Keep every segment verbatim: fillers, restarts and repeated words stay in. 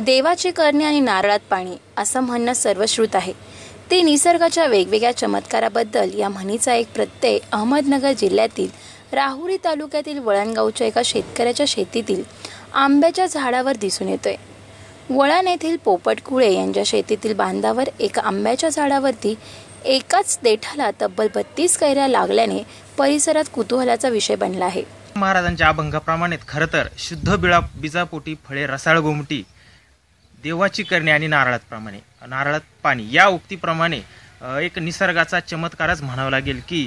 देवाची करणी आणि नारळात पाणी असं म्हणणं सर्वश्रुत आहे. ते निसर्गाच्या वेगवेगळ्या चमत्काराबद्दल या म्हणीचा एक प्रत्यय अहमदनगर जिल्ह्यातील राहुरी तालुक्यातील वळणगावच्या एका शेतकऱ्याच्या शेतीतील आंब्याच्या झाडावर दिसून येतोय. वळण येथील पोपट कुळे यांच्या शेतीतील बांधावर एका आंब्याच्या झाडावरती एकाच देठाला तब्बल बत्तीस कैऱ्या लागल्याने परिसरात कुतूहलाचा विषय बनला आहे. महाराजांच्या अभंगाप्रमाणे खरं तर शुद्ध बिळा बीजापोटी फळे रसाळ गोमटी देवाची करणी आणि नारळात प्रमाणे नारळात पाणी या उक्तीप्रमाणे एक निसर्गाचा चमत्कारच म्हणावा लागेल की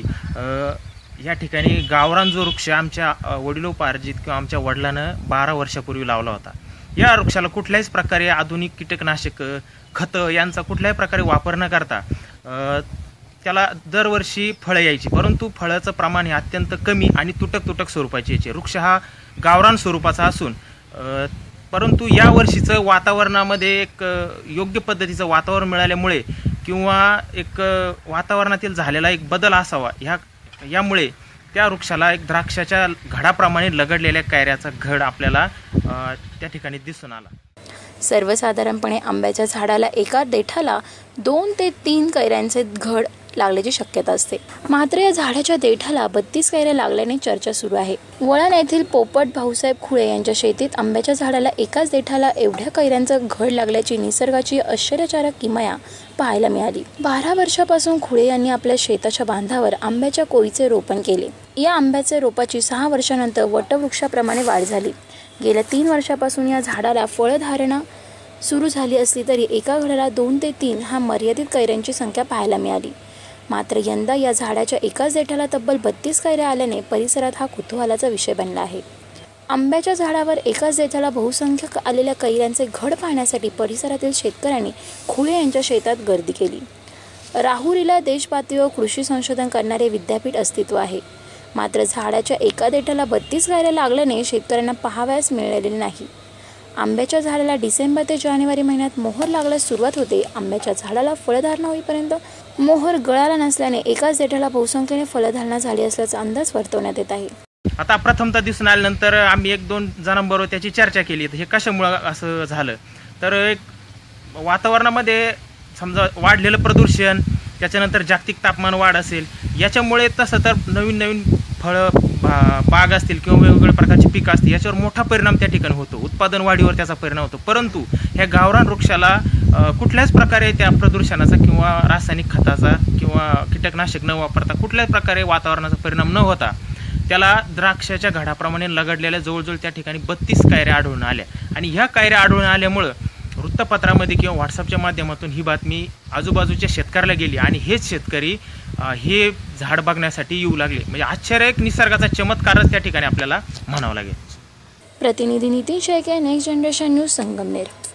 या ठिकाणी गावरान जो वृक्ष आमच्या वडिलोपार्जित किंवा आमच्या वडिलांनं बारा वर्षापूर्वी लावला होता. या वृक्षाला कुठल्याच प्रकारे आधुनिक कीटकनाशक खतं यांचा कुठल्याही प्रकारे वापर न करता त्याला दरवर्षी फळं यायची, परंतु फळाचं प्रमाण हे अत्यंत कमी आणि तुटक तुटक स्वरूपाचे यायचे. वृक्ष हा गावरान स्वरूपाचा असून परंतु या वर्षीचं वातावरणामध्ये एक योग्य पद्धतीचं वातावरण मिळाल्यामुळे किंवा एक वातावरणातील झालेला एक बदल असावा ह्या यामुळे त्या वृक्षाला एक द्राक्षाच्या घडाप्रमाणे लगडलेल्या कैऱ्याचा घड आपल्याला त्या ठिकाणी दिसून आला. सर्वसाधारणपणे आंब्याच्या झाडाला एका देठाला दोन ते तीन कैऱ्यांचे घड लागल्याची शक्यता असते. मात्र या झाडाच्या देठाला बत्तीस कैऱ्या लागल्याने चर्चा सुरू आहे. वळण येथील पोपट भाऊसाहेब खुळे यांच्या शेतीत आंब्याच्या झाडाला एकाच देठाला एवढ्या कैऱ्यांचं घड लागल्याची निसर्गाची आश्चर्यकारक किमया पाहायला मिळाली. बारा वर्षापासून खुळे यांनी आपल्या शेताच्या बांधावर आंब्याच्या कोळीचे रोपण केले. या आंब्याच्या रोपाची सहा वर्षानंतर वटवृक्षाप्रमाणे वाढ झाली. गेल्या तीन वर्षापासून या झाडाला फळधारणा सुरू झाली असली तरी एका घडाला दोन ते तीन हा मर्यादित कैऱ्यांची संख्या पाहायला मिळाली. मात्र यंदा या झाडाच्या एकाच देठाला तब्बल बत्तीस कैऱ्या आल्याने परिसरात हा कुतूहलाचा विषय बनला आहे. आंब्याच्या झाडावर एकाच देठाला बहुसंख्य आलेल्या कैऱ्यांचे घड पाहण्यासाठी परिसरातील शेतकऱ्यांनी खुळे यांच्या शेतात गर्दी केली. राहुरीला देशपातळीवर कृषी संशोधन करणारे विद्यापीठ अस्तित्व आहे. मात्र झाडाच्या एका देठाला बत्तीस कैऱ्या लागल्याने शेतकऱ्यांना पाहावयास मिळालेले नाही. आंब्याच्या झाडाला डिसेंबर ते जानेवारी महिन्यात मोहर लागल्यास सुरुवात होते. आंब्याच्या झाडाला फळधारणा होईपर्यंत मोहर गळाला नसल्याने एकाच देठाला बहुसंख्येने फळधारणा झाली असल्याचा अंदाज वर्तवण्यात येत आहे. आता प्रथमतः दिसून आल्यानंतर आम्ही एक दोन जणांबरोबर त्याची चर्चा केली. हे कशामुळे असं झालं तर एक वातावरणामध्ये समजा वाढलेलं प्रदूषण, त्याच्यानंतर जागतिक तापमान वाढ असेल, याच्यामुळे तसं तर नवीन नवीन फळं बा बाग असतील किंवा वेगवेगळ्या प्रकारची पिकं असतील याच्यावर मोठा परिणाम त्या ठिकाणी होतो. उत्पादन वाढीवर त्याचा परिणाम होतो. परंतु ह्या गावरान वृक्षाला कुठल्याच प्रकारे त्या प्रदूषणाचा किंवा रासायनिक खताचा किंवा कीटकनाशक न वापरता कुठल्याच प्रकारे वातावरणाचा परिणाम न होता त्याला द्राक्षाच्या घडाप्रमाणे लगडलेल्या जवळजवळ त्या ठिकाणी बत्तीस कैऱ्या आढळून आल्या. आणि ह्या कैऱ्या आढळून आल्यामुळं वृत्तपत्रामध्ये किंवा व्हॉट्सअपच्या माध्यमातून ही बातमी आजूबाजूच्या शेतकऱ्याला गेली आणि हेच शेतकरी हे झाड बघण्यासाठी येऊ लागले. म्हणजे आश्चर्य एक निसर्गाचा चमत्कारच त्या ठिकाणी आपल्याला म्हणावं लागेल. प्रतिनिधी Nitin Shelke, next generation news, Sangamner.